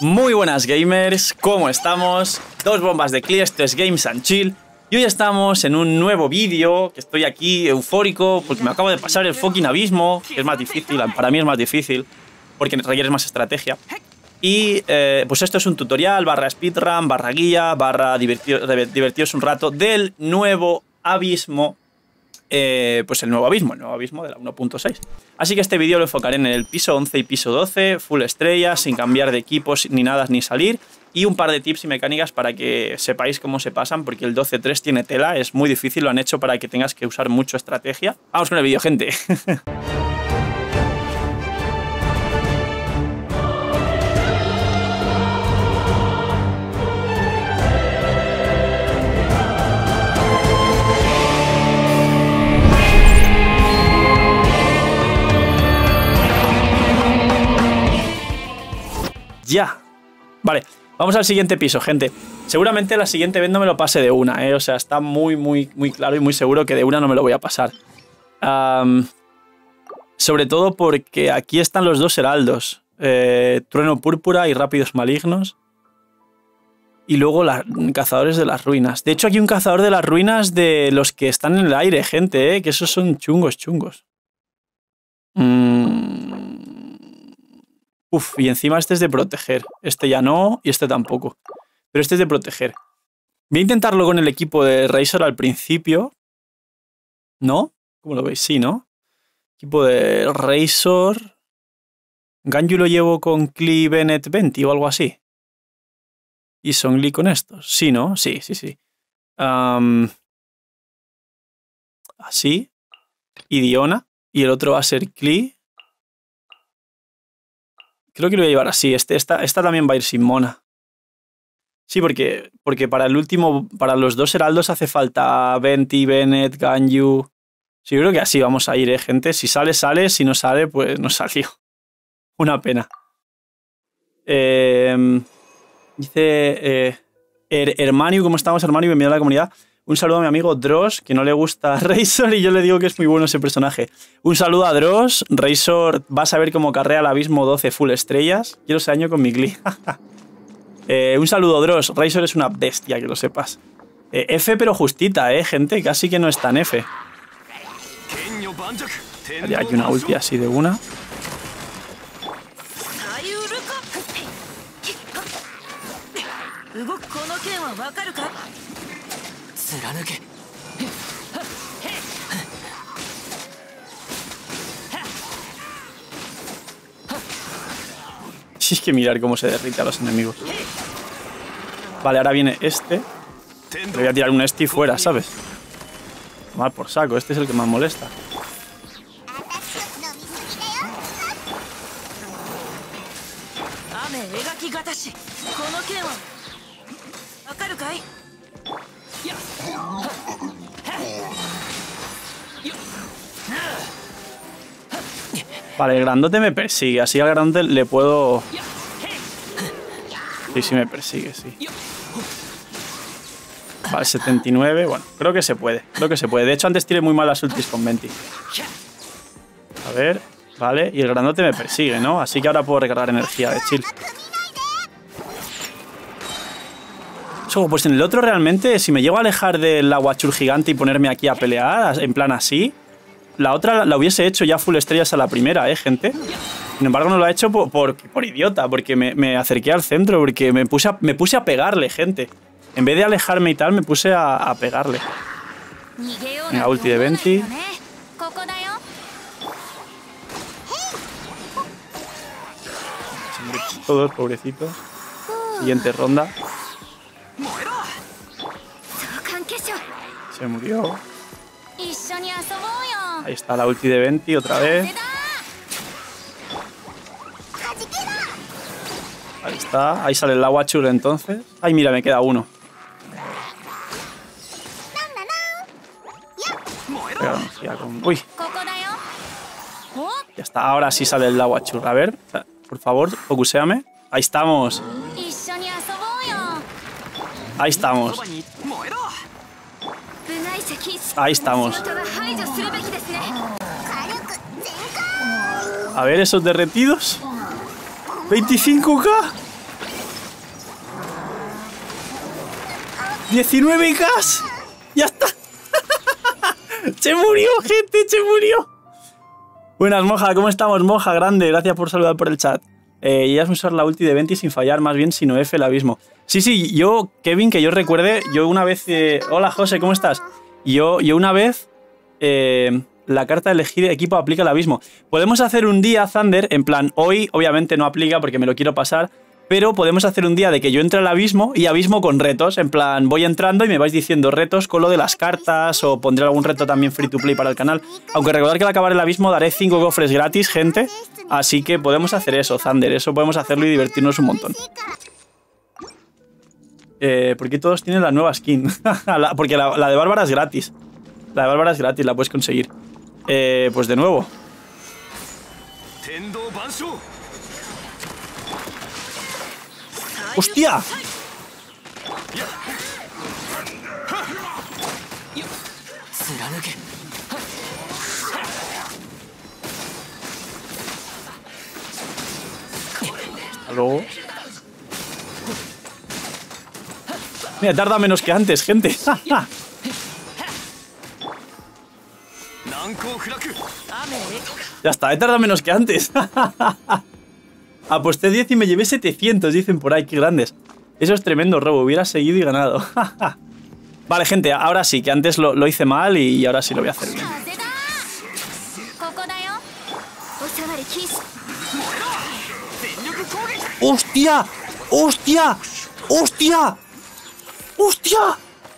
Muy buenas gamers, ¿cómo estamos? Dos bombas de Cli, esto es Games and Chill. Y hoy estamos en un nuevo vídeo, que estoy aquí eufórico porque me acabo de pasar el fucking abismo, que es más difícil, para mí es más difícil, porque requiere más estrategia. Y pues esto es un tutorial, barra speedrun, barra guía, barra divertiros un rato del nuevo abismo. Pues el nuevo abismo de la 1.6. Así que este vídeo lo enfocaré en el piso 11 y piso 12, full estrellas, sin cambiar de equipos ni nada ni salir, y un par de tips y mecánicas para que sepáis cómo se pasan, porque el 12.3 tiene tela, es muy difícil, lo han hecho para que tengas que usar mucho estrategia. Vamos con el vídeo, gente. Ya. Vale, vamos al siguiente piso, gente. Seguramente la siguiente vez no me lo pase de una, O sea, está muy claro y muy seguro que de una no me lo voy a pasar. Sobre todo porque aquí están los dos heraldos. Trueno púrpura y rápidos malignos. Y luego cazadores de las ruinas. De hecho, aquí hay un cazador de las ruinas de los que están en el aire, gente, Que esos son chungos. Uf, y encima este es de proteger. Este ya no, y este tampoco. Pero este es de proteger. Voy a intentarlo con el equipo de Razor al principio. ¿No? ¿Cómo lo veis? Sí, ¿no? Equipo de Razor. Ganyu lo llevo con Cli Bennett 20 o algo así. Y Songli con estos. Sí, ¿no? Sí. Así. Y Diona. Y el otro va a ser Cli. Creo que lo voy a llevar así. Esta también va a ir sin Mona. Sí, porque para el último, para los dos heraldos hace falta Venti, Bennett, Ganyu. Sí, yo creo que así vamos a ir, gente. Si sale, sale. Si no sale, pues no salió. Una pena. Dice Hermaniu, ¿cómo estamos, Hermaniu? Bienvenido a la comunidad. Un saludo a mi amigo Dross, que no le gusta Razor y yo le digo que es muy bueno ese personaje. Un saludo a Dross. Razor, vas a ver cómo carrea el abismo 12 full estrellas. Quiero ese año con mi Cli. Un saludo, Dross. Razor es una bestia, que lo sepas. F pero justita, gente. Casi que no es tan F. Haría aquí una ulti así de una. Sí, es que mirar cómo se derrite a los enemigos. Vale, ahora viene este. Le voy a tirar un Esti fuera, ¿sabes? Mal por saco, este es el que más molesta. Vale, el grandote me persigue. Así al grandote le puedo... Sí, me persigue, sí. Vale, 79. Bueno, creo que se puede. De hecho, antes tiré muy mal las ultis con Venti. A ver, vale. Y el grandote me persigue, ¿no? Así que ahora puedo recargar energía de chill. Pues en el otro realmente, si me llego a alejar del aguachur gigante y ponerme aquí a pelear, en plan así... La otra la hubiese hecho ya full estrellas a la primera, gente. Sin embargo, no lo ha hecho por idiota, porque me acerqué al centro, porque me puse a pegarle, gente. En vez de alejarme y tal, me puse a pegarle. Venga, ulti de Venti. Todos, pobrecitos. Siguiente ronda. Se murió. Ahí está la ulti de Venti otra vez. Ahí está. Ahí sale el aguachur entonces. Ay, mira, me queda uno. Uy. Ya está. Ahora sí sale el aguachur. A ver, por favor, focuséame. Ahí estamos. Ahí estamos. Ahí estamos. A ver, esos derretidos. 25k. 19k. Ya está. Se murió, gente, se murió. Buenas, Moja, ¿cómo estamos? Moja, grande, gracias por saludar por el chat. Ya es usar la ulti de Venti sin fallar, más bien sino F el abismo. Sí, yo, Kevin, que yo recuerde, yo una vez... hola, José, ¿cómo estás? Yo una vez... la carta de elegir equipo aplica el abismo. Podemos hacer un día, Thunder, en plan, hoy obviamente no aplica porque me lo quiero pasar, pero podemos hacer un día de que yo entre al abismo y abismo con retos. En plan, voy entrando y me vais diciendo retos con lo de las cartas o pondré algún reto también free to play para el canal. Aunque recordad que al acabar el abismo daré 5 cofres gratis, gente. Así que podemos hacer eso, Thunder. Eso podemos hacerlo y divertirnos un montón. Porque todos tienen la nueva skin. Porque la de Bárbara es gratis. La de Bárbara es gratis, la puedes conseguir. Pues de nuevo. ¡Hostia! Hasta luego. Mira, tarda menos que antes, gente. Ya está, he tardado menos que antes. Aposté 10 y me llevé 700, dicen por ahí, qué grandes. Eso es tremendo robo, hubiera seguido y ganado. Vale, gente, ahora sí, que antes lo hice mal y ahora sí lo voy a hacer bien. ¡Hostia! ¡Hostia! ¡Hostia! ¡Hostia!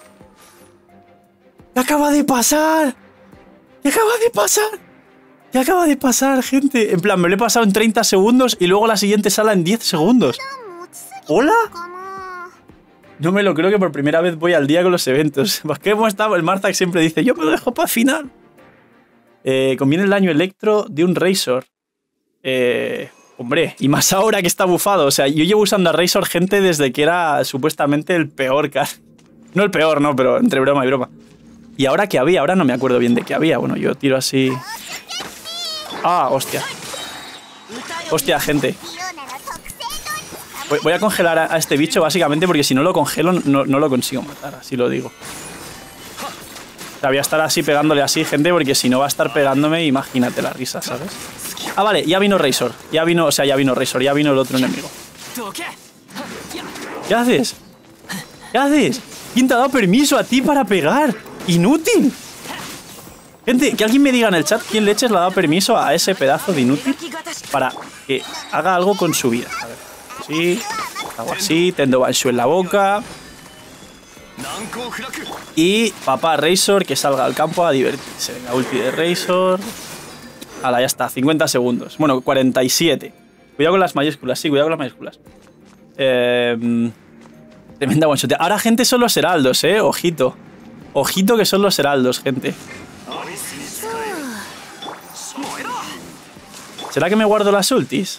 ¿Qué acaba de pasar? ¿Qué acaba de pasar? ¿Qué acaba de pasar, gente? En plan, me lo he pasado en 30 segundos y luego la siguiente sala en 10 segundos. ¿Hola? No me lo creo que por primera vez voy al día con los eventos. ¿Por qué hemos estado? El Marzak siempre dice, yo me lo dejo para final. Conviene el daño electro de un Razor. Hombre, y más ahora que está bufado. O sea, yo llevo usando a Razor, gente, desde que era supuestamente el peor. No el peor, no, pero entre broma y broma. ¿Y ahora qué había? Ahora no me acuerdo bien de qué había. Bueno, yo tiro así... Ah, hostia. Hostia, gente. Voy a congelar a este bicho básicamente porque si no lo congelo no lo consigo matar, así lo digo. O sea, voy a estar así pegándole así, gente, porque si no va a estar pegándome, imagínate la risa, ¿sabes? Ah, vale, ya vino Razor. Ya vino, o sea, ya vino Razor, ya vino el otro enemigo. ¿Qué haces? ¿Qué haces? ¿Quién te ha dado permiso a ti para pegar? ¡Inútil! Gente, que alguien me diga en el chat quién leches le ha dado permiso a ese pedazo de inútil para que haga algo con su vida. A ver, así, hago así, Tendo Banshu en la boca. Y papá Razor que salga al campo a divertirse. Venga, ulti de Razor. Hala, ya está, 50 segundos. Bueno, 47. Cuidado con las mayúsculas, sí, cuidado con las mayúsculas. Tremenda one shot. Ahora, gente, son los heraldos, ojito. Ojito que son los heraldos, gente. ¿Será que me guardo las ultis?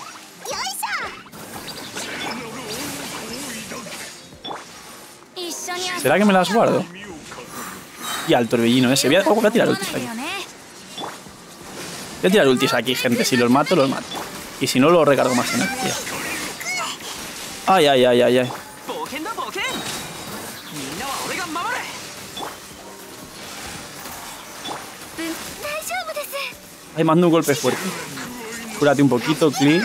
¿Será que me las guardo? Y al torbellino ese. Voy a tirar ultis aquí. Voy a tirar ultis aquí, gente. Si los mato, los mato. Y si no, lo recargo más energía. Ay, ay, ay, ay, ay. Ay, mando un golpe fuerte. Cúrate un poquito, Klee.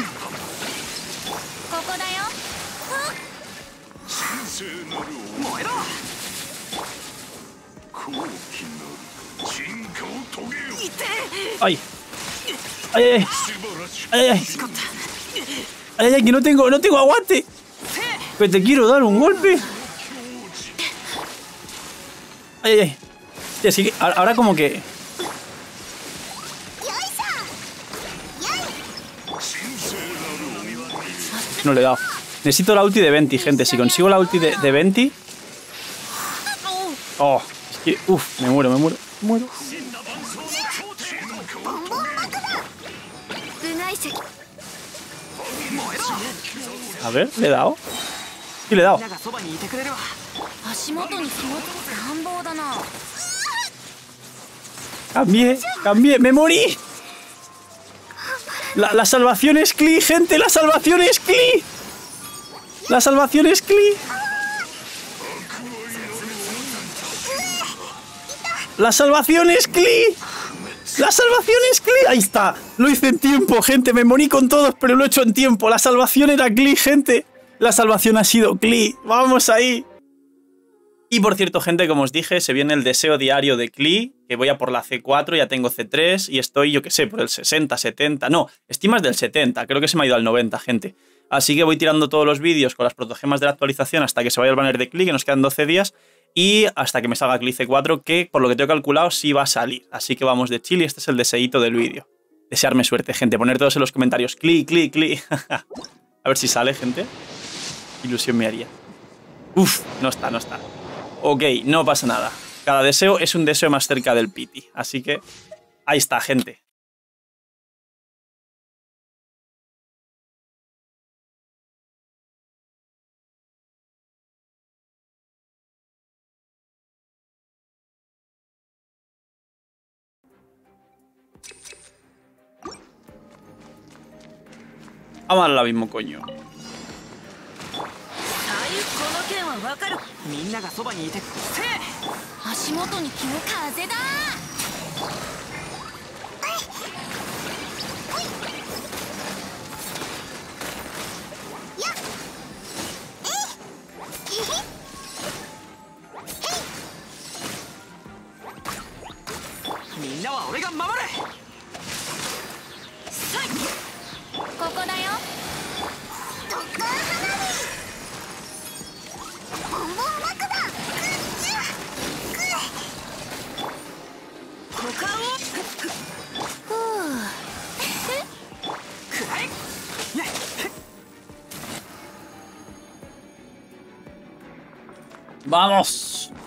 Ay. Ay, ay, ay. Ay, ay. Ay, ay, que no tengo aguante. Que te quiero dar un golpe. Ay, ay, ay. Sí, así que ahora como que... No le he dado. Necesito la ulti de Venti, gente. Si consigo la ulti de Venti... Oh, es que... Uf, me muero. A ver, ¿le he dado? Sí, le he dado. Cambié, me morí. La salvación es Klee, gente, la salvación es Klee. La salvación es Klee. ¡La salvación es Klee! ¡La salvación es Klee! Ahí está. Lo hice en tiempo, gente. Me morí con todos, pero lo he hecho en tiempo. La salvación era Klee, gente. La salvación ha sido Klee. ¡Vamos ahí! Y por cierto, gente, como os dije, se viene el deseo diario de Klee, que voy a por la C4, ya tengo C3 y estoy, yo qué sé, por el 60, 70... No, estimas del 70, creo que se me ha ido al 90, gente. Así que voy tirando todos los vídeos con las protogemas de la actualización hasta que se vaya el banner de Klee, que nos quedan 12 días, y hasta que me salga Klee C4, que por lo que tengo calculado sí va a salir. Así que vamos de chill y este es el deseíto del vídeo. Desearme suerte, gente, poner todos en los comentarios Klee, Klee, Klee. A ver si sale, gente. Ilusión me haría. Uf, no está, no está. Ok, no pasa nada. Cada deseo es un deseo más cerca del piti. Así que ahí está, gente. Vamos al abismo, coño. ¡Vamos!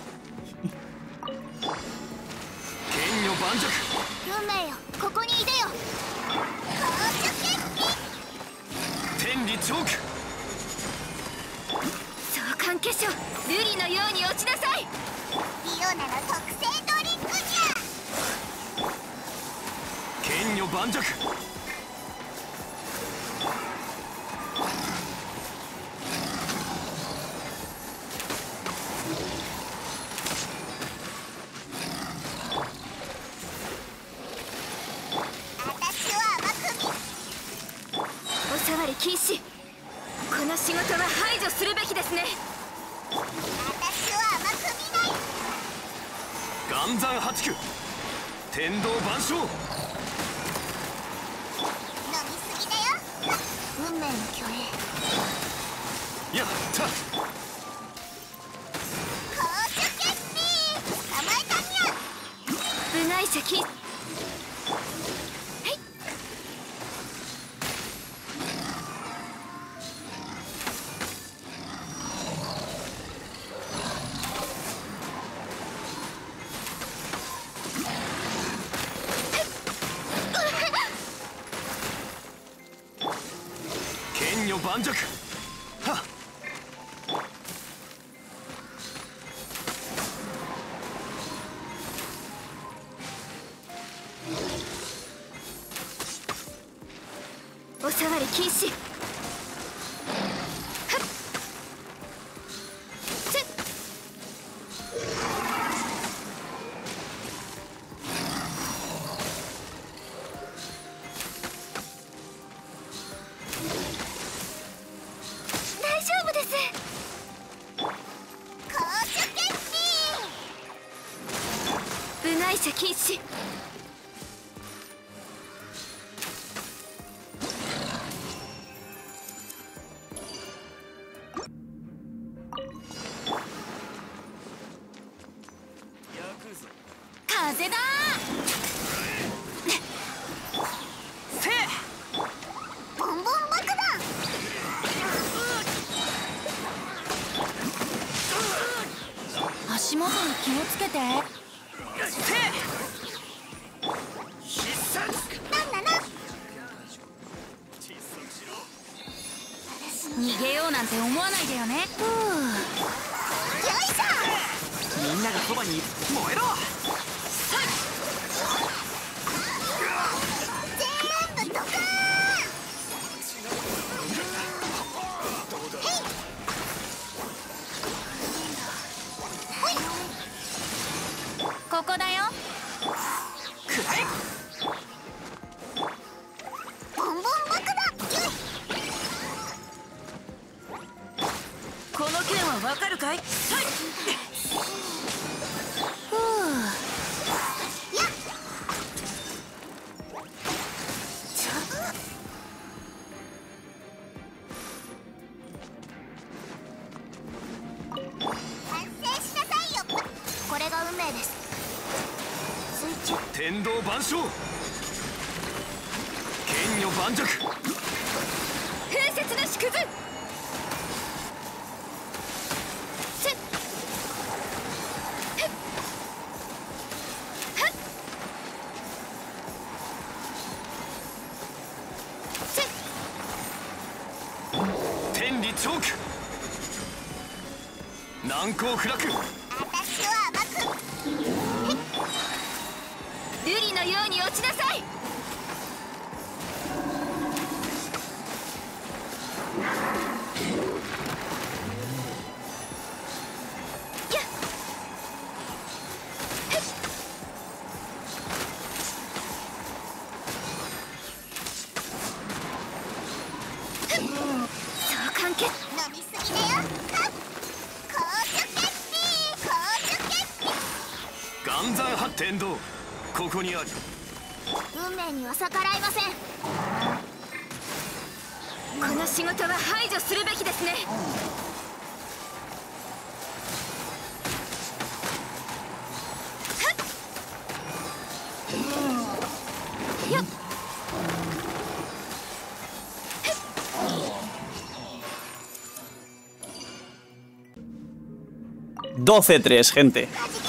12-3, gente.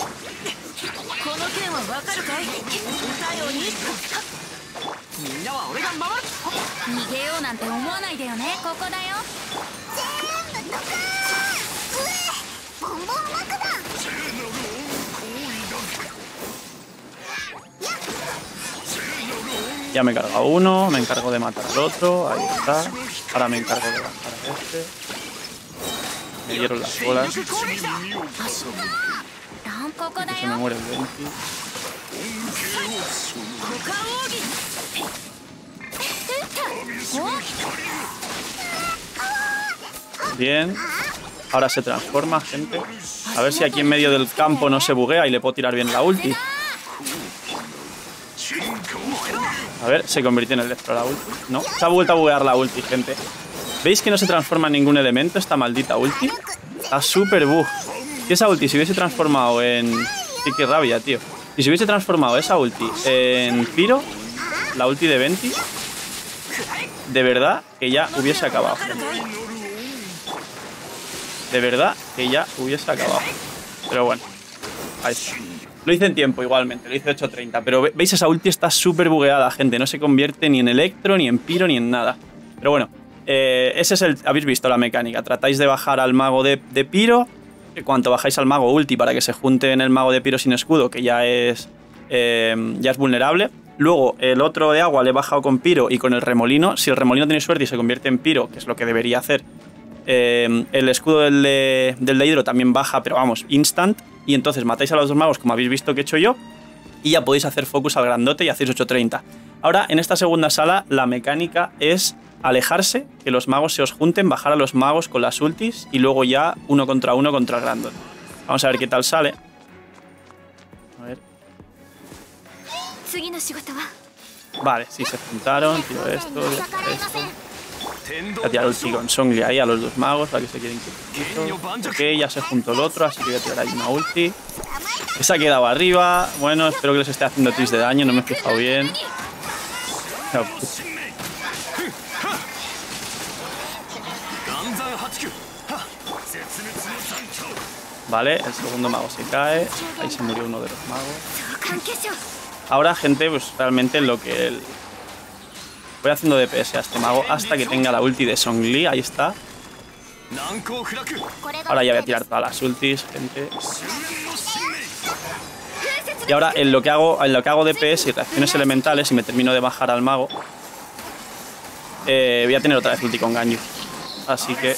Ya me he cargado uno, me encargo de matar al otro, ahí está. Ahora me encargo de lanzar a este. Me dieron las bolas. Se me muere el 20. Bien. Ahora se transforma, gente. A ver si aquí en medio del campo no se buguea y le puedo tirar bien la ulti. A ver, se convirtió en electro la ulti. No, se ha vuelto a buguear la ulti, gente. ¿Veis que no se transforma en ningún elemento esta maldita ulti? Está súper bug. Y esa ulti, si hubiese transformado en... Sí, qué rabia, tío. Y si hubiese transformado esa ulti en Pyro, la ulti de Venti, de verdad que ya hubiese acabado. De verdad que ya hubiese acabado. Pero bueno, ahí está. Lo hice en tiempo igualmente, lo hice 8:30. Pero veis, esa ulti está súper bugueada, gente. No se convierte ni en electro, ni en Pyro, ni en nada. Pero bueno, ese es el... Habéis visto la mecánica. Tratáis de bajar al mago de Pyro. Cuanto bajáis al mago ulti para que se junte en el mago de Pyro sin escudo, que ya es vulnerable. Luego el otro de agua le he bajado con Pyro y con el remolino. Si el remolino tiene suerte y se convierte en Pyro, que es lo que debería hacer, el escudo del de hidro también baja, pero vamos, instant. Y entonces matáis a los dos magos, como habéis visto que he hecho yo, y ya podéis hacer focus al grandote y hacéis 8:30. Ahora, en esta segunda sala, la mecánica es alejarse, que los magos se os junten, bajar a los magos con las ultis y luego ya uno contra el grandote. Vamos a ver qué tal sale. A ver. Vale, sí, se juntaron, tiro esto, esto. Voy a tirar ulti con Zhongli ahí a los dos magos para que se queden quietitos. Ok, ya se juntó el otro, así que voy a tirar ahí una ulti. Esa ha quedado arriba. Bueno, espero que les esté haciendo tris de daño, no me he fijado bien. No, vale, el segundo mago se cae. Ahí se murió uno de los magos. Ahora, gente, pues realmente lo que... Voy haciendo DPS a este mago hasta que tenga la ulti de Zhongli. Ahí está. Ahora ya voy a tirar todas las ultis, gente. Y ahora en lo que hago DPS y reacciones elementales y me termino de bajar al mago, voy a tener otra vez ulti con Ganyu. Así que...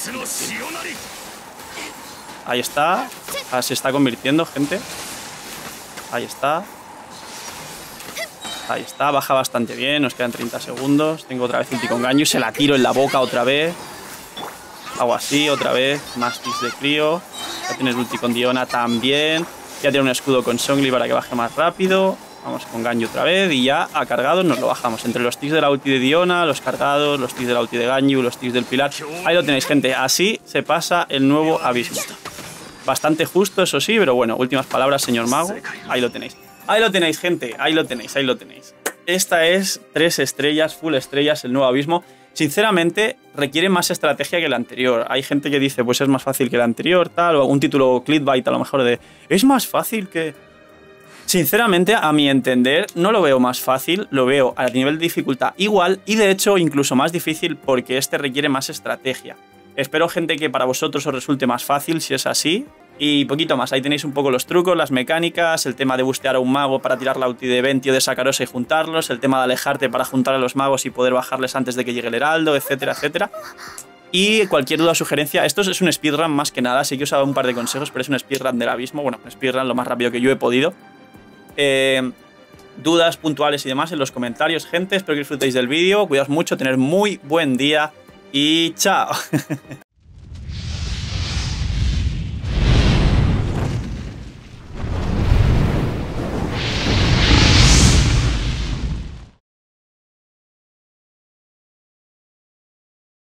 Ahí está. Ahora se está convirtiendo, gente. Ahí está. Ahí está, baja bastante bien, nos quedan 30 segundos. Tengo otra vez ulti con Ganyu, se la tiro en la boca otra vez. Hago así, otra vez, más tis de crío. Ya tienes ulti con Diona también. Ya tiene un escudo con Zhongli para que baje más rápido. Vamos con Ganyu otra vez y ya a cargados nos lo bajamos. Entre los tis de la ulti de Diona, los cargados, los tis de la ulti de Ganyu, los tis del pilar. Ahí lo tenéis, gente, así se pasa el nuevo abismo. Bastante justo, eso sí, pero bueno, últimas palabras, señor mago. Ahí lo tenéis. Ahí lo tenéis, gente. Ahí lo tenéis, ahí lo tenéis. Esta es 3 estrellas, full estrellas, el nuevo abismo. Sinceramente, requiere más estrategia que el anterior. Hay gente que dice, pues es más fácil que el anterior, tal, o un título clickbait a lo mejor de... Es más fácil que... Sinceramente, a mi entender, no lo veo más fácil, lo veo a nivel de dificultad igual y de hecho incluso más difícil porque este requiere más estrategia. Espero, gente, que para vosotros os resulte más fácil si es así. Y poquito más, ahí tenéis un poco los trucos, las mecánicas, el tema de bustear a un mago para tirar la ulti de Venti o de Sakarosa y juntarlos, el tema de alejarte para juntar a los magos y poder bajarles antes de que llegue el heraldo, etcétera, etcétera. Y cualquier duda o sugerencia, esto es un speedrun más que nada, sí que os he dado un par de consejos, pero es un speedrun del abismo, bueno, un speedrun lo más rápido que yo he podido. Dudas puntuales y demás en los comentarios, gente, espero que disfrutéis del vídeo, cuidaos mucho, tener muy buen día y chao.